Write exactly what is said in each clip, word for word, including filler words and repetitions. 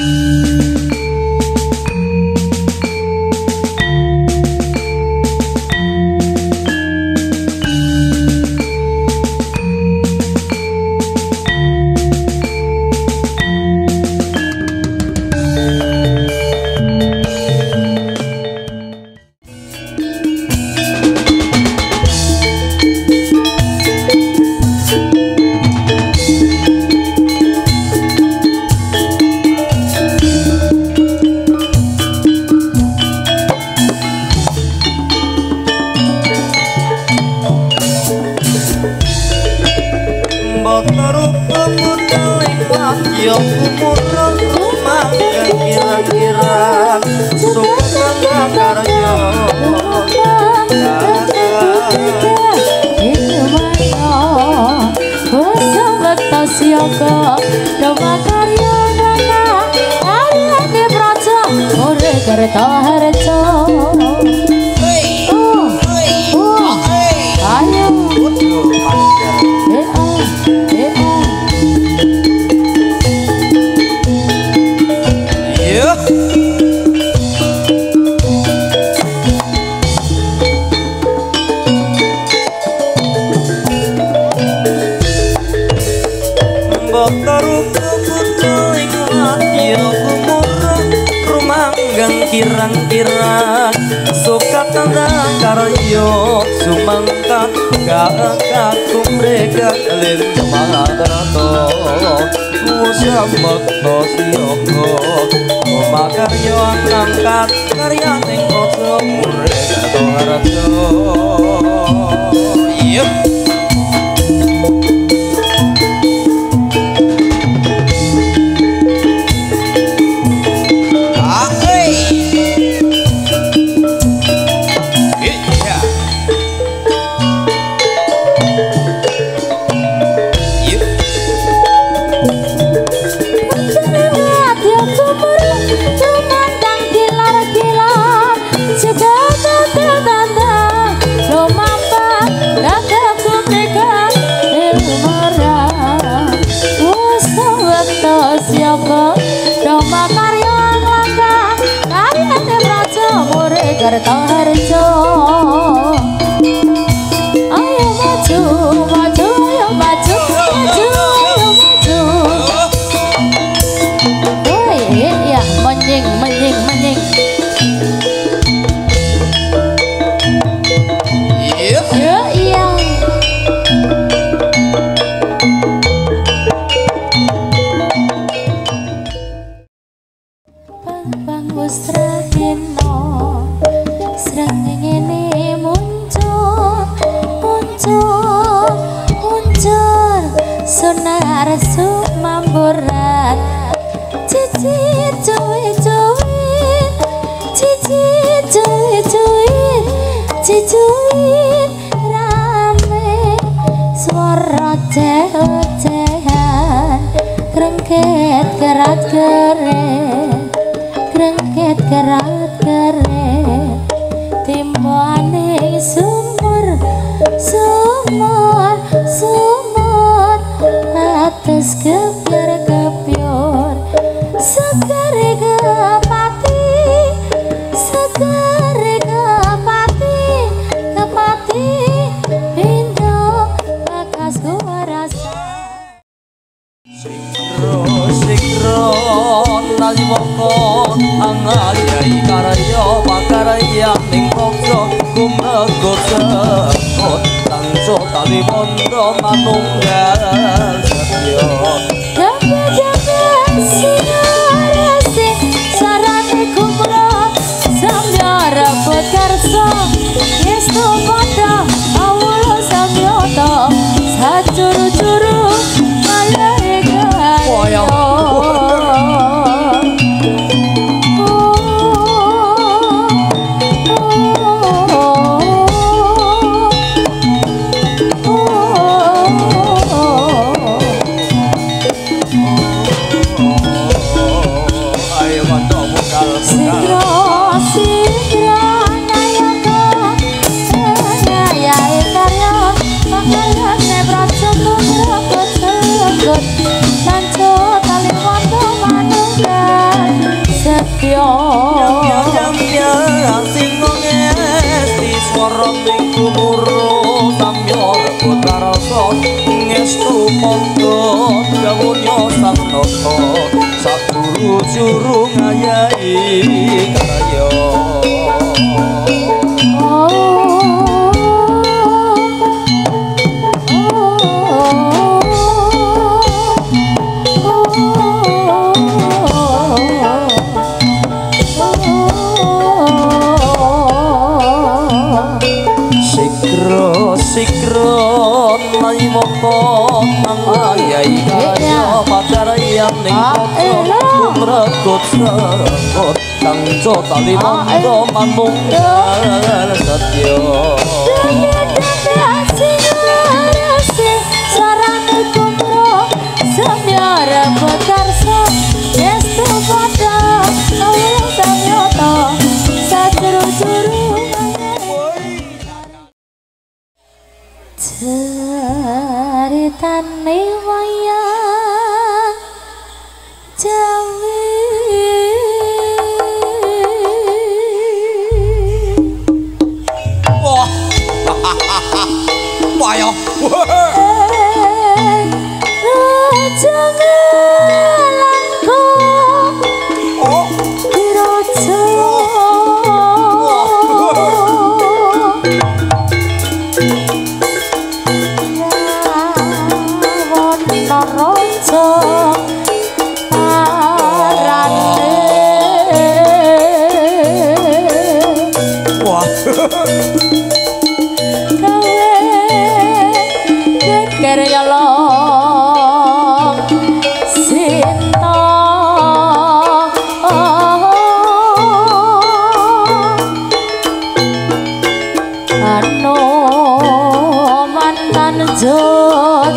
kirang-kirang suka tandang karyo sumangka kakak kumreka lim mangarato usamak to siyoko makaryo angkat karya ning oso mureka to harato yep. Garta harjo ayo maju maju ayo maju maju ayo maju woi ya menying menying menying iya iya bang bang Wustrahino serang ini muncul, muncul, muncul sonar sumamburan cici cuy cuy cici cuy cuy cicuin rame suara ceh-cehan krengket kerat keren krengket kerat keren timbane sumur sumur sumur atas kepiar kepior segar kepati segar kepati kepati indo bakas gua rasa sikro sikro nali mokon angali karyo makaraya ning kokso kumregot sekot tangso tali bondo manunggal setyo jaga-jaga sinarasi sarane kumrot samya rebut karso yestu koda awulo samyoto sacuru-curu malai gayo gumuru samya rebut karasa ngestu monggo dawuhnya sang nata sajuru-juru ngayahi karya sikro nai moko ayai kaya pacaryan ning kota kumrekut serengkut kangjo tali mando manunggal setya sarane kumro samyara bekarsa yestu pada nulung samyata sajuru-juru ceritane wayang Jawi wah wayang raja ngelangko oh diraja Raja parane wah gawe geger yolong sinta anu mantan jod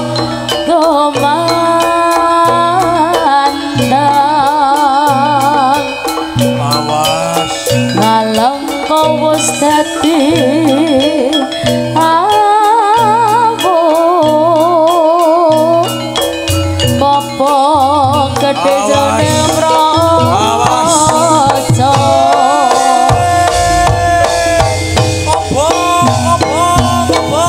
komandang awas malam kau wis dadi awu popo gede jane mraja opo opo opo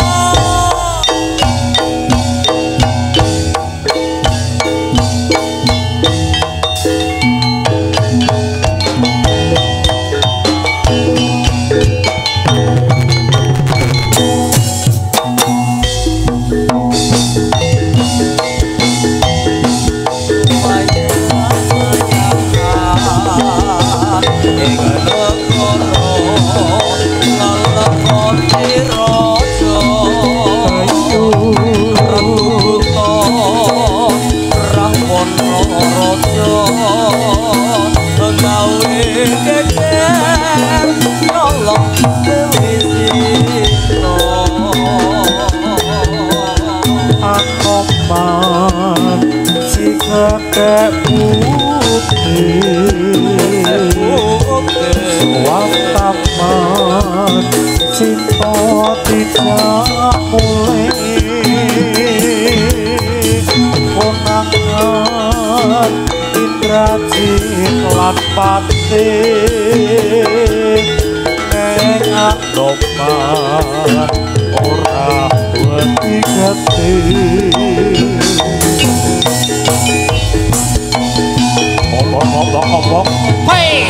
kakek putih Wataman cinta tidak mulai konangan Indrajit lan pati neng Anoman ora wedi gati ngomong-ngomong hei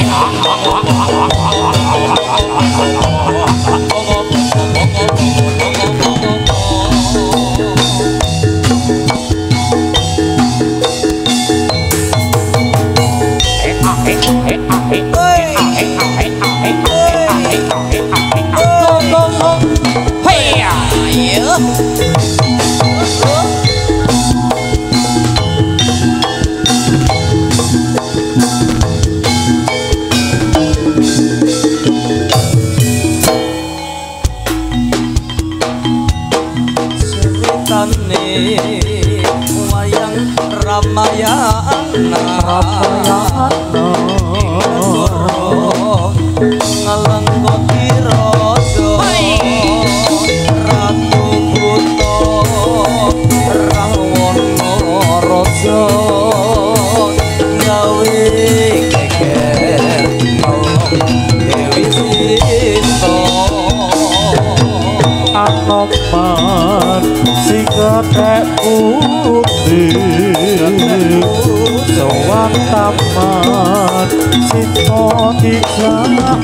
wayang Ramayana ngalengkoti raja ratu buta Rahwana raja gawe geger Dewi Sinta Gatek putih Sowan taman Sito dijak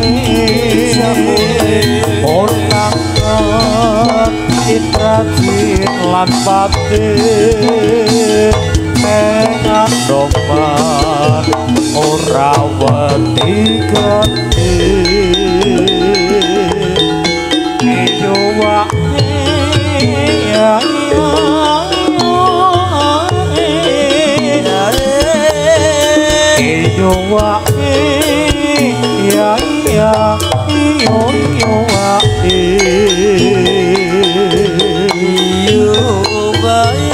mulih Monangan Indrajin lan batin Engan doman Ora wedi gedhe Iyo wae ya ya Iyo wae ya ya iyo iyo wae Iyo wae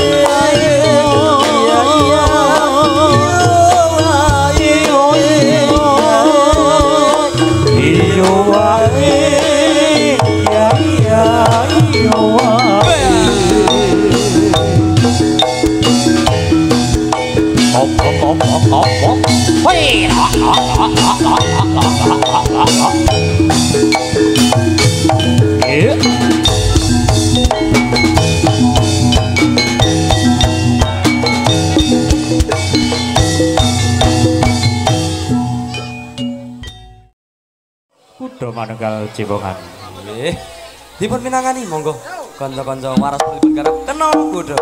Kudu manunggal cibongan. Nggih. Dipun pinangani monggo kanca-kanca waras pripun garap kena kudu.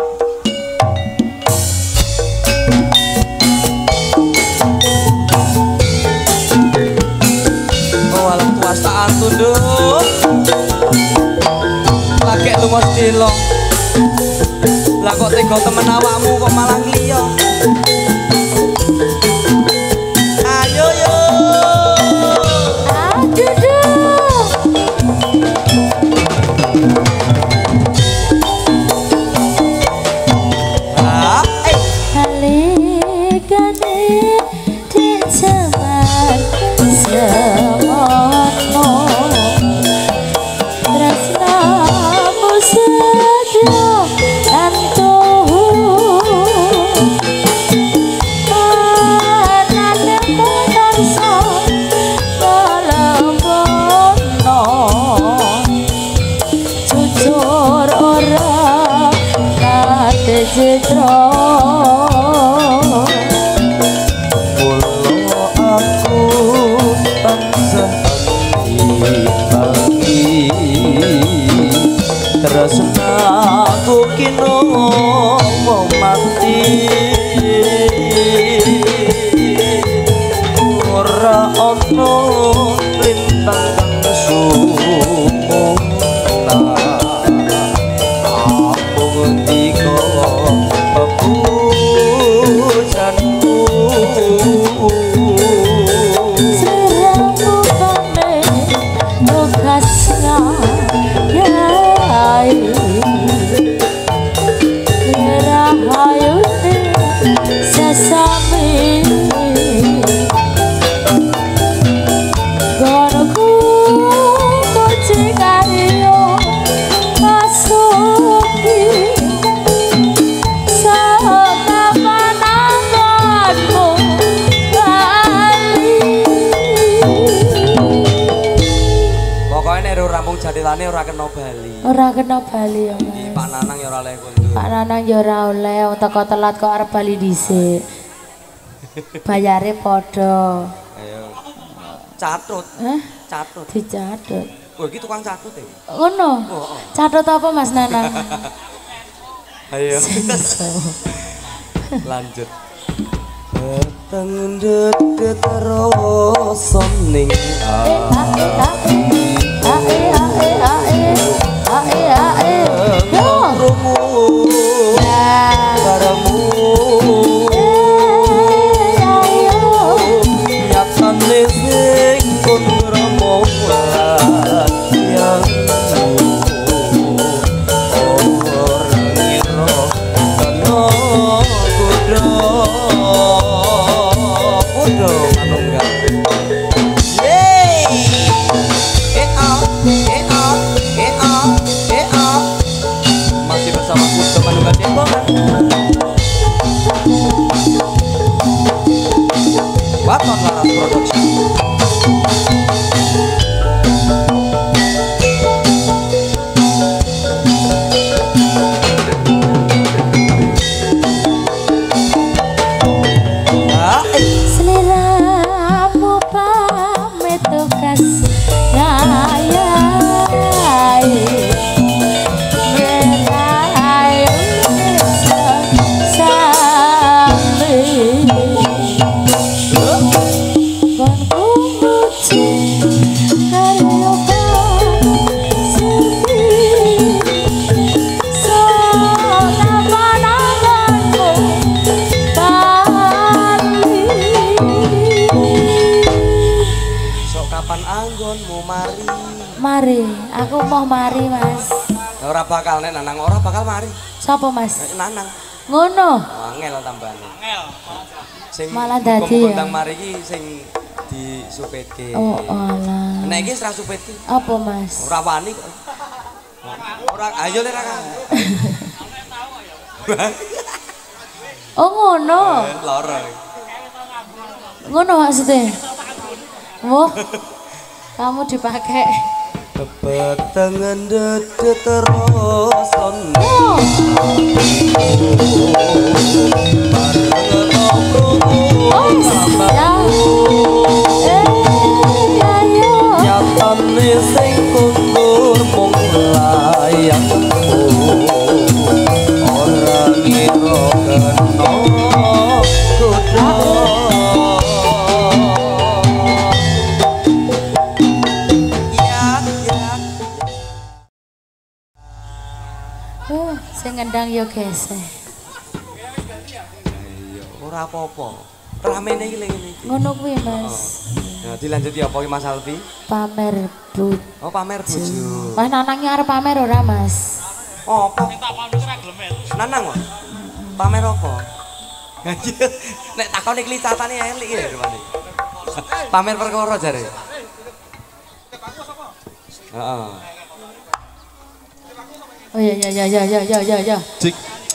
Oh alam kuasaan tunduk. Lagi lu mesti lo. Lah kok tega temen awakmu kok malah ngliya. Ayo yo. Tresnaku kino mau mati ora ono lintang kang sumuna aku ngendika pepujanku seramu kane lokasnya Rahayu sesame Gorku kocikario masuki sekapananganmu bali pokoknya nek rampung jadilane ora kena bali ora kena bali ya Mas. Pak Nanang ya ora oleh kundur. Pak Nanang ya ora oleh wong teko telat kok arep bali dhisik. Bayare padha. Ayo. Catut. Hah? Catut. Dicatut. Oh iki tukang catut e. Ngono. Oh, oh. Catut apa Mas Nanang? Ayo. Lanjut. Peteng dedet rasa ning ati. Ae ae ae ae ae. Yo. Baremu nyatane sing kundrama yang ora ngira kena kudu kudu manunggal masih bersama kudu manunggal Cibongan. Waton Laras Production. anggonmu mari. Mari, aku mau mari, Mas. Ora bakal nek Nanang ora bakal mari. Sapa, Mas? Nek Nanang. Ngono. Angel tambahane. Angel. Sing malah dadi ya. Kondang mari iki sing disupetke. Oh, alah. Nek iki ora supetke. Apa, Mas? Ora wani kok. Ora ayo le ra. Oh, ngono. Lara. Ngono maksudnya. Wah. Kamu dipakai. Kepetengan dedet terus on. Oh. Oh, ya. Eh, ayo. Nyatane sing kundur mung layangku. Ora ngira kena kudu. Uh, sing ngendang yo geseh. Ora apa-apa. Ramene iki ngene iki. Ngono kuwi, Mas. Nah, dilanjuti apa iki Mas Alfi? Pamer but. Oh, pamer bojo. Wah, nanangnya arep pamer ora, Mas? Apa? Nanang kok. Pamer apa? Nek takon iki licatane elik ya rupane. Pamer perkara jare. Heeh. Oh ya ya ya ya ya ya ya ya. Cik.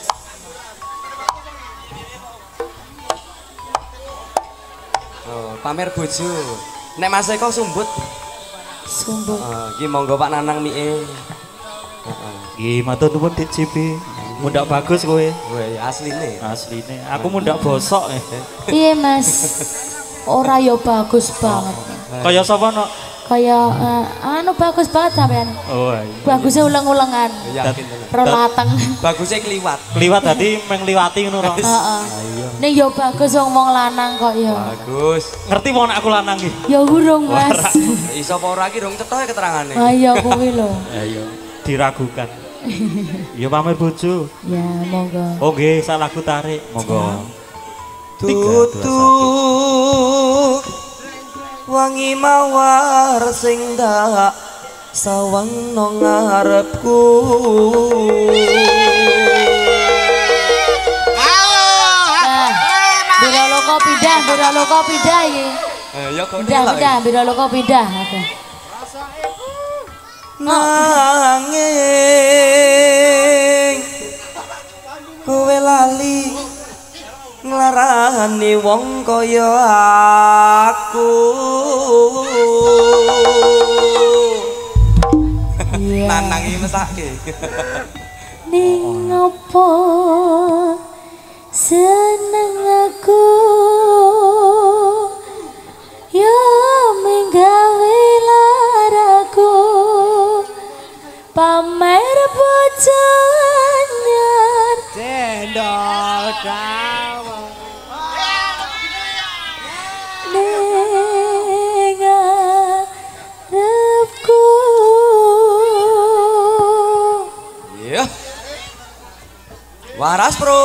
Oh, pamer bojo. Nek Mas Eko sumbut. Sumbut. Heeh, iki monggo Pak Nanang mike. Heeh. Nggih, matur nuwun Dik Cipi. Mundak bagus kowe. Weh, asline. Asline. Aku mundak bosok eh. Iya, Mas. Ora yo bagus banget. Kaya sapa no? Kayak uh, anu bagus banget sampean. Oh iya. Bagusnya ulang-ulangan. Yakin tenan. Perlateng. Bagusnya kliwat. Kliwat dadi meng liwati ngono ro. Heeh. Ning yo bagus wong wong lanang kok yo. Bagus. Ngerti wong aku lanang iki. Ya urung, Mas. Iso apa ora iki rong cetha keterangane. Ayo kuwi lho. Ayo diragukan. Ya pamer bojo. Ya, monggo. Oh nggih, sak lagu tarik. Monggo. Tutu wangi mawar sing dak sawang nang ngarepku. Nah, biro loko pindah, biro loko pindah iki. Eh ya kok Pindah, pindah, biro loko pindah. Oke. Nanging kowe lali nglarani wong kaya aku. Iya. Nanang iki mesake. Ning apa seneng aku ya menggawe laraku pamer bojo anyar Cendol dawa. ning arepku. Iya. Waras Bro.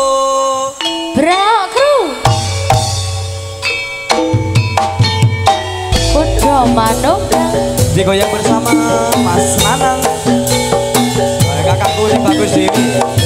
Brak kru. Kudu manuk Digoyang bersama Mas Nanang. Wah, kakakku ini bagus Dewi.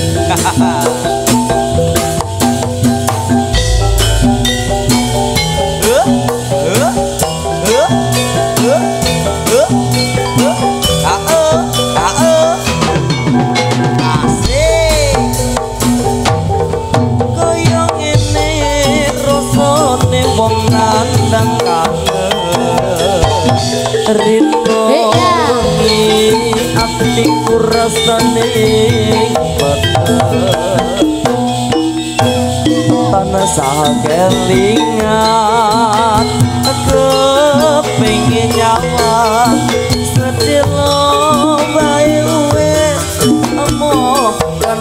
Goyang ini rasane wong nandang kangen. Rindu ini hatiku rasane bener tanah sakelingan kepingin nyawa sedilo bae wis emoh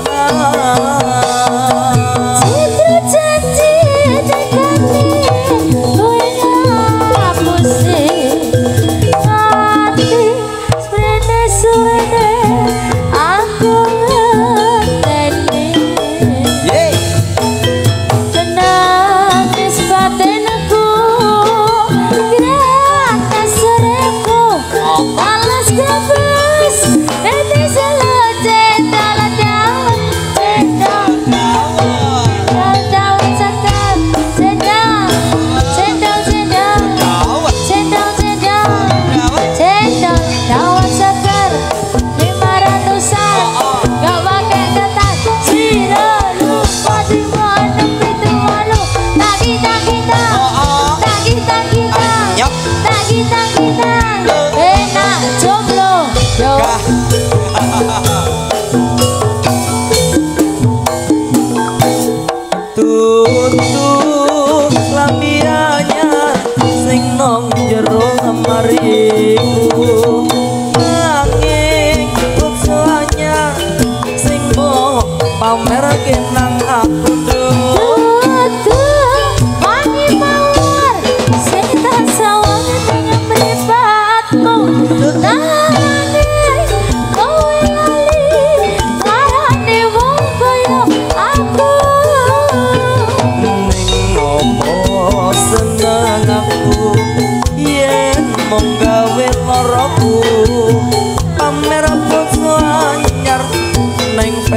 kenal citra janji dekati kowe ngapusi ati sprene suwene aku ngerteni Yeay. tenang is batenku gerak sore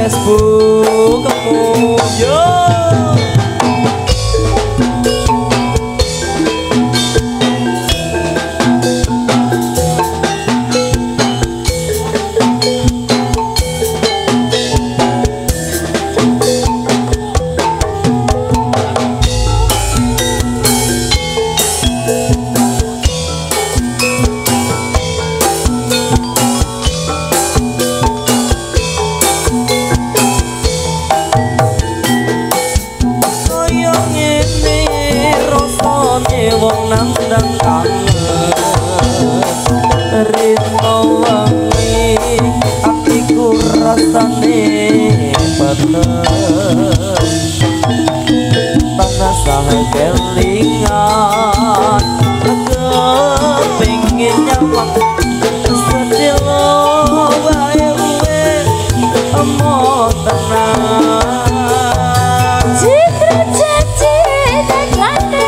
Facebookmu yo. Wong nandang kangen ritmo wangi atiku rasane bener tanah saha kelingan kepingin nyaman sedelo wae wis emo tenang Jika janji tekane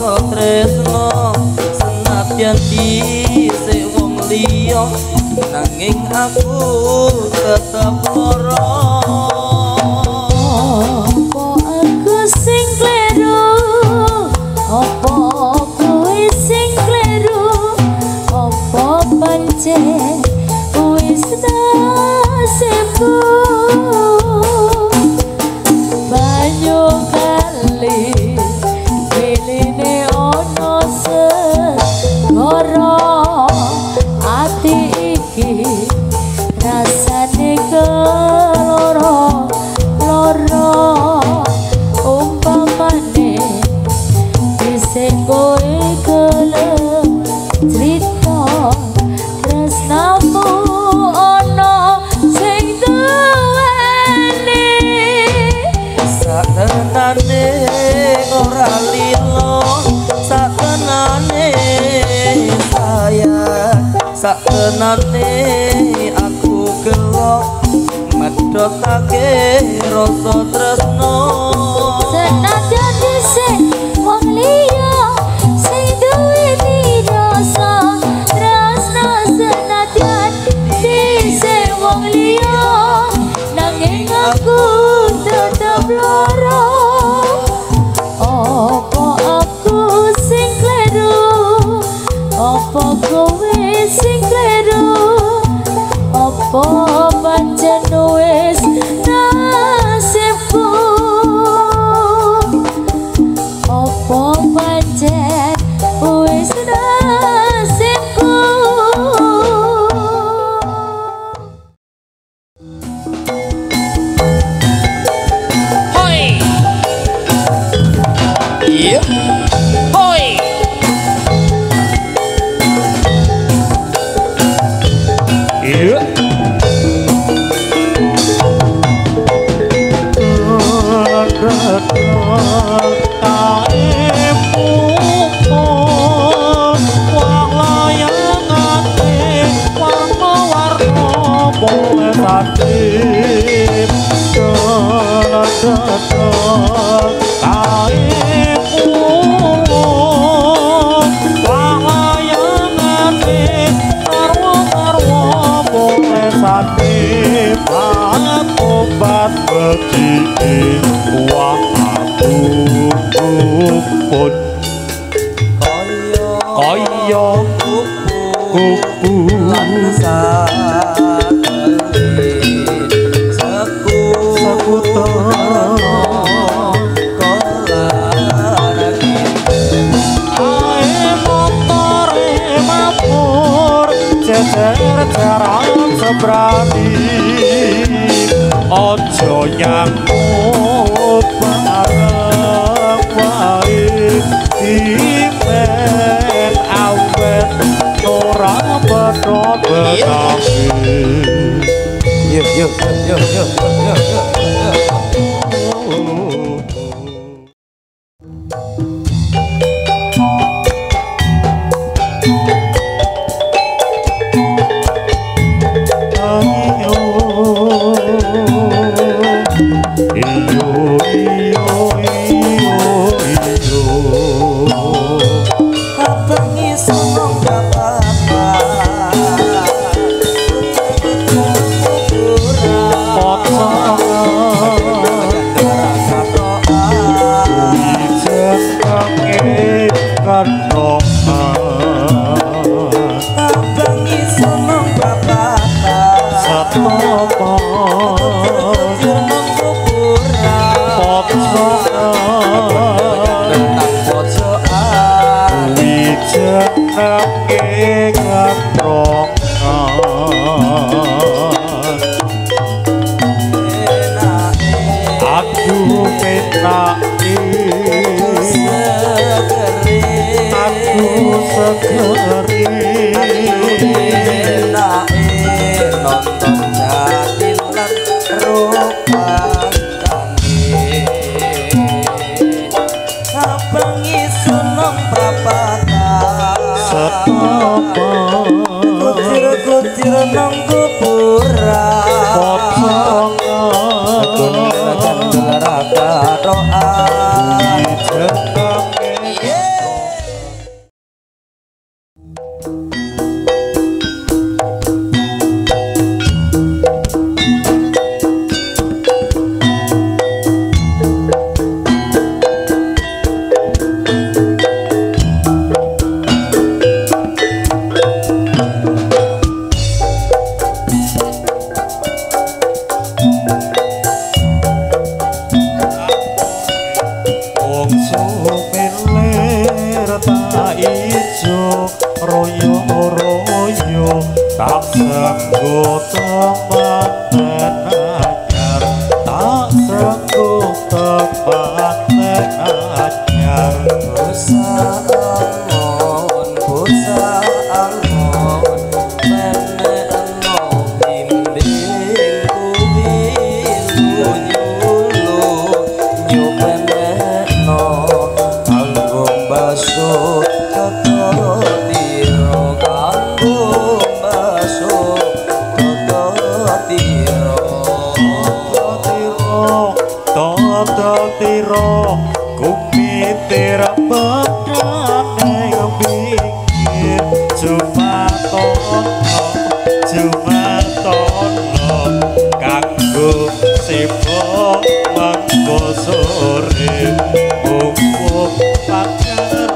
rasa tresno senadyan dhisik wong liya nanging aku tetep lara. Apa aku sing kleru, apa kowe sing kleru, apa pancen wis nasibku. Banyu kali wiline ono segara ati iki rasane keloro loro umpamane dhisik kowe gelem crita tresnamu ono sing duweni Satenane ora lilo satenane sayang satenane aku gelo medhotake rasa tresno senajan dhisik wong liya sing duweni rasa tresno senajan dhisik wong liya nanging aku tetep lara. Apa aku sing kleru, apa kowe sing kleru, apa pancen wis nasibku, apa pancen wis nasibku. Hoi. Iya. Hoi. Iya. Obat beti wah aku pun kaya kaya kuku kuku lan sakeli seku sekuter kolane ae motore mabur cecer jarak sebrani ojo nyangkut bareng wae dimen awet ora bedhot betake yuk yuk yuk yuk yuk yuk Raka roa temanten anyar tak sengguh temanten anyar Busa angon busa angon penek no bimbing kuwi nyulu nyupenek no kanggo baso tata tiro kanggo baso tata tiro tata tiro kumitir bedane pinggir cuma tono cuma tono kanggo sibuk mangko sore mumpung pacar